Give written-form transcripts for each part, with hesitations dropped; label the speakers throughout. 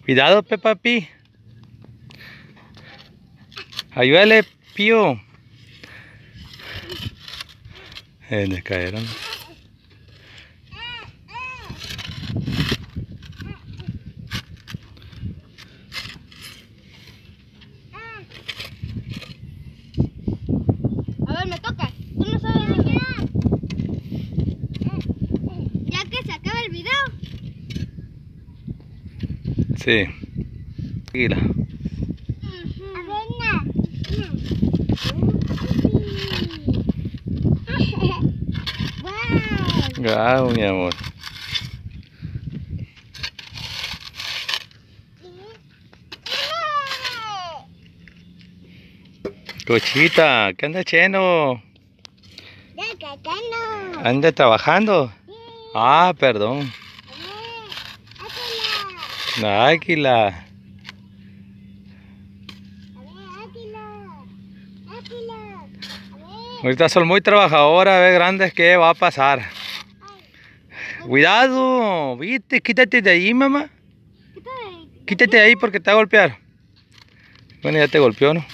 Speaker 1: Cuidado, Peppa Pig. Ayúdale, Pío. Le cayeron.
Speaker 2: A ver, me toca. Tú no sabes de qué. Ya que se acaba el video.
Speaker 1: Sí. Tranquila. Wow, mi amor. Cochita, ¿qué anda haciendo? ¿Anda trabajando? Ah, perdón. La águila. Ahorita son muy trabajadoras, ve grandes, ¿qué va a pasar? Cuidado, viste, quítate de ahí, mamá. Quítate de ahí porque te va a golpear. Bueno, ya te golpeó, ¿no?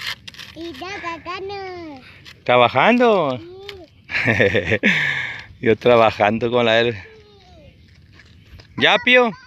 Speaker 1: ¿Trabajando? Yo trabajando con la él. ¿Ya, Pío?